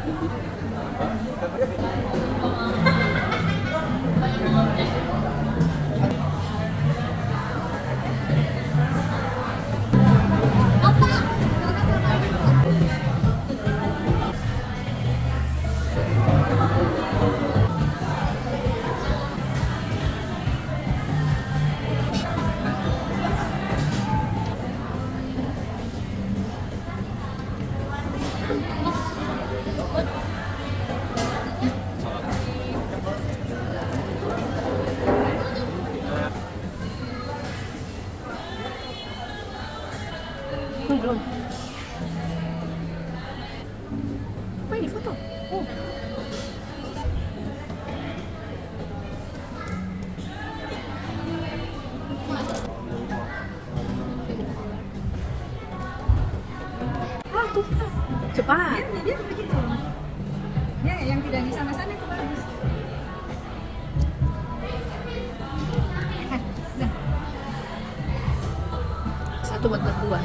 Belum. Apa ini foto? Oh. Ah, tuh. Cepat. Dia begitu. Ya, yang tidak di sana-sana itu bagus. Satu buat berdua.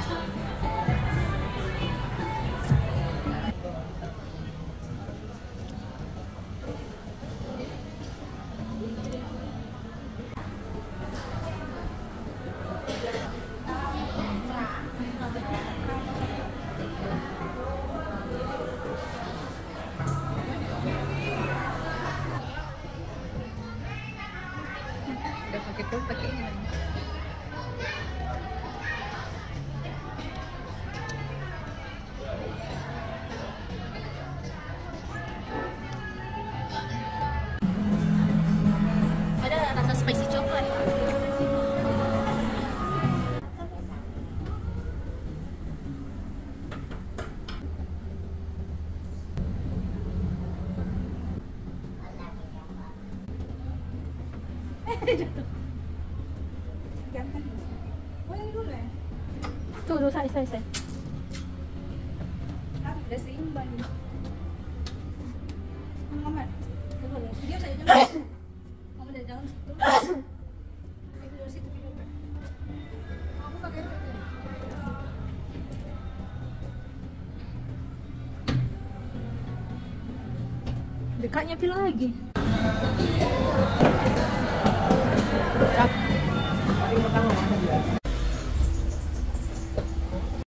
Udah pakai pun pakai ini lagi. Ada rasa spicy coklat. Jatuh. Ganteng. Oh, yang dulu ya? Tuh, saya. Udah seimbang ini. Muhammad, dia saya jalan. Kamu dari dalam situ. Itu dari situ video. Aku pakai itu. Dekatnya pilih lagi.